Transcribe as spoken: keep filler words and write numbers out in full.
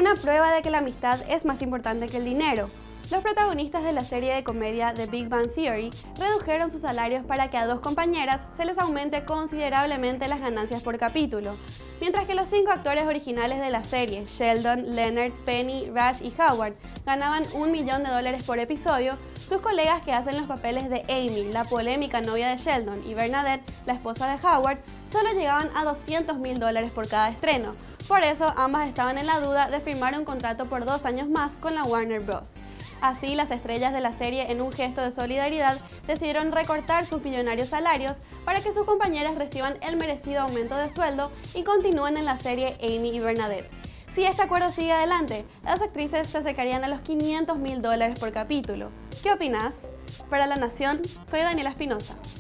Una prueba de que la amistad es más importante que el dinero. Los protagonistas de la serie de comedia The Big Bang Theory redujeron sus salarios para que a dos compañeras se les aumente considerablemente las ganancias por capítulo. Mientras que los cinco actores originales de la serie, Sheldon, Leonard, Penny, Raj y Howard, ganaban un millón de dólares por episodio, sus colegas que hacen los papeles de Amy, la polémica novia de Sheldon, y Bernadette, la esposa de Howard, solo llegaban a doscientos mil dólares por cada estreno. Por eso, ambas estaban en la duda de firmar un contrato por dos años más con la Warner Bros. Así, las estrellas de la serie, en un gesto de solidaridad, decidieron recortar sus millonarios salarios para que sus compañeras reciban el merecido aumento de sueldo y continúen en la serie Amy y Bernadette. Si este acuerdo sigue adelante, las actrices se acercarían a los quinientos mil dólares por capítulo. ¿Qué opinas? Para La Nación, soy Daniela Espinosa.